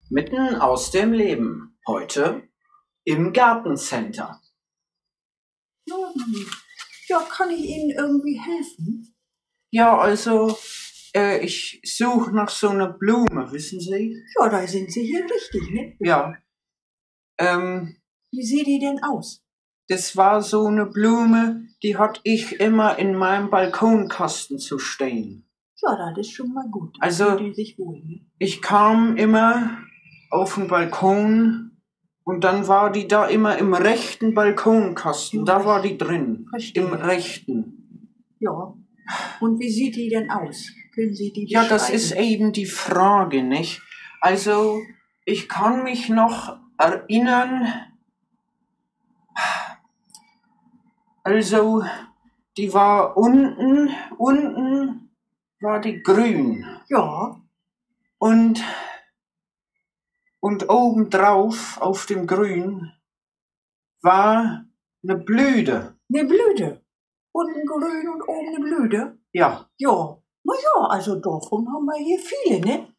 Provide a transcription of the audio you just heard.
Mitten aus dem Leben. Heute im Gartencenter. Ja, kann ich Ihnen irgendwie helfen? Ja, also, ich suche nach so einer Blume, wissen Sie? Ja, da sind Sie hier richtig, ne? Ja. Wie sieht die denn aus? Das war so eine Blume, die hatte ich immer in meinem Balkonkasten zu stehen. Ja, das ist schon mal gut. Also, Fühlt die sich wohl, ne? ich kam immer auf den Balkon und dann war die da immer im rechten Balkonkasten. Da war die drin. Verstehe. Im rechten. Ja. Und wie sieht die denn aus? Können Sie die Ja, beschreiben? das ist eben die Frage, nicht? Also, ich kann mich noch erinnern, also, die war unten war die grün. Ja. Und obendrauf auf dem Grün war eine Blüte. Eine Blüte. Unten grün und oben eine Blüte? Ja. Ja. Na ja, also davon haben wir hier viele, ne?